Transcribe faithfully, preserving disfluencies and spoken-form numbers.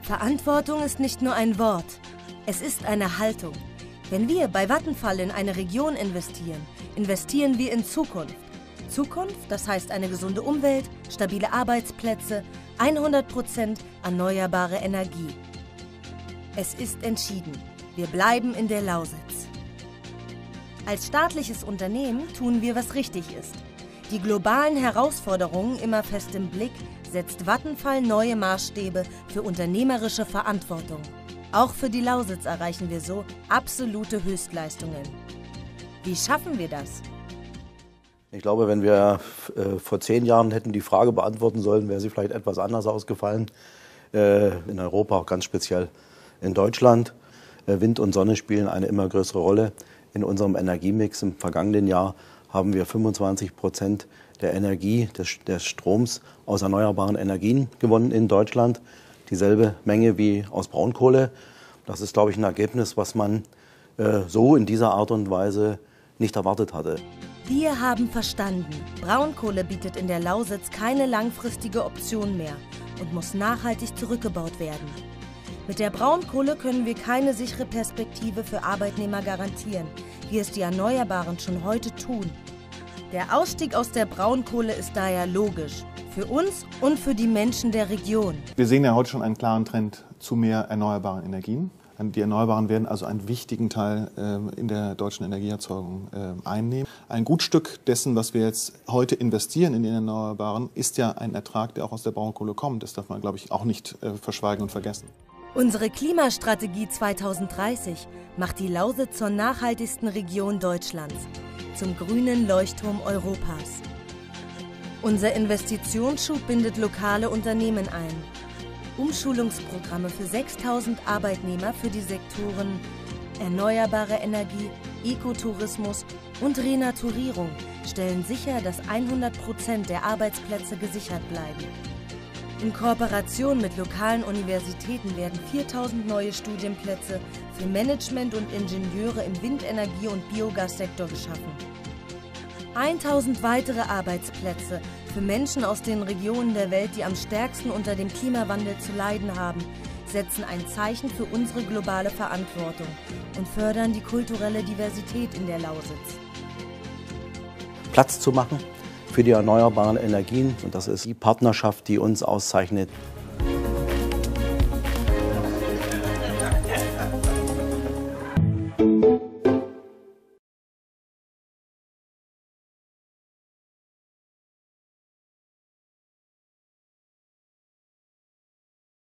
Verantwortung ist nicht nur ein Wort, es ist eine Haltung. Wenn wir bei Vattenfall in eine Region investieren, investieren wir in Zukunft. Zukunft, das heißt eine gesunde Umwelt, stabile Arbeitsplätze, hundert Prozent erneuerbare Energie. Es ist entschieden, wir bleiben in der Lausitz. Als staatliches Unternehmen tun wir, was richtig ist. Die globalen Herausforderungen immer fest im Blick, setzt Vattenfall neue Maßstäbe für unternehmerische Verantwortung. Auch für die Lausitz erreichen wir so absolute Höchstleistungen. Wie schaffen wir das? Ich glaube, wenn wir äh, vor zehn Jahren hätten die Frage beantworten sollen, wäre sie vielleicht etwas anders ausgefallen. Äh, in Europa, auch ganz speziell in Deutschland. Äh, Wind und Sonne spielen eine immer größere Rolle. In unserem Energiemix im vergangenen Jahr haben wir fünfundzwanzig Prozent der Energie, des, des Stroms aus erneuerbaren Energien gewonnen in Deutschland. Dieselbe Menge wie aus Braunkohle. Das ist, glaube ich, ein Ergebnis, was man äh, so in dieser Art und Weise nicht erwartet hatte. Wir haben verstanden, Braunkohle bietet in der Lausitz keine langfristige Option mehr und muss nachhaltig zurückgebaut werden. Mit der Braunkohle können wir keine sichere Perspektive für Arbeitnehmer garantieren, wie es die Erneuerbaren schon heute tun. Der Ausstieg aus der Braunkohle ist daher logisch, für uns und für die Menschen der Region. Wir sehen ja heute schon einen klaren Trend zu mehr erneuerbaren Energien. Die Erneuerbaren werden also einen wichtigen Teil äh, in der deutschen Energieerzeugung äh, einnehmen. Ein Gutstück dessen, was wir jetzt heute investieren in die Erneuerbaren, ist ja ein Ertrag, der auch aus der Braunkohle kommt. Das darf man, glaube ich, auch nicht äh, verschweigen und vergessen. Unsere Klimastrategie zweitausenddreißig macht die Lausitz zur nachhaltigsten Region Deutschlands, zum grünen Leuchtturm Europas. Unser Investitionsschub bindet lokale Unternehmen ein. Umschulungsprogramme für sechstausend Arbeitnehmer für die Sektoren erneuerbare Energie, Ökotourismus und Renaturierung stellen sicher, dass hundert Prozent der Arbeitsplätze gesichert bleiben. In Kooperation mit lokalen Universitäten werden viertausend neue Studienplätze für Management und Ingenieure im Windenergie- und Biogassektor geschaffen. tausend weitere Arbeitsplätze für Menschen aus den Regionen der Welt, die am stärksten unter dem Klimawandel zu leiden haben, setzen ein Zeichen für unsere globale Verantwortung und fördern die kulturelle Diversität in der Lausitz. Platz zu machen für die erneuerbaren Energien, und das ist die Partnerschaft, die uns auszeichnet.